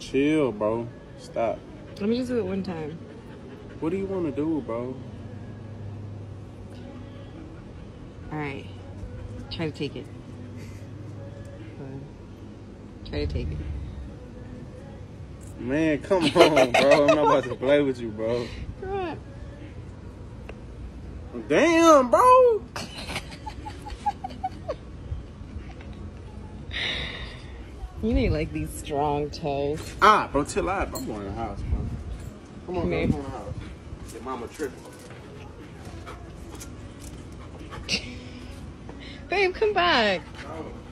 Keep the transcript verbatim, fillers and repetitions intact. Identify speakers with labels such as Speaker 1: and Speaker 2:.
Speaker 1: Chill, bro. Stop.
Speaker 2: Let me just do it one time.
Speaker 1: What do you want to do, bro?
Speaker 2: Alright. Try to take it. Try to take it.
Speaker 1: Man, come on, bro. I'm not about to play with you, bro.
Speaker 2: Come on.
Speaker 1: Damn, bro.
Speaker 2: You need like these strong toes.
Speaker 1: Ah, bro, chill out. I'm going to the house, bro. Come on,
Speaker 2: Come
Speaker 1: bro.
Speaker 2: here.
Speaker 1: Come on the house. Your mama tripping.
Speaker 2: Babe, come back.
Speaker 1: Oh.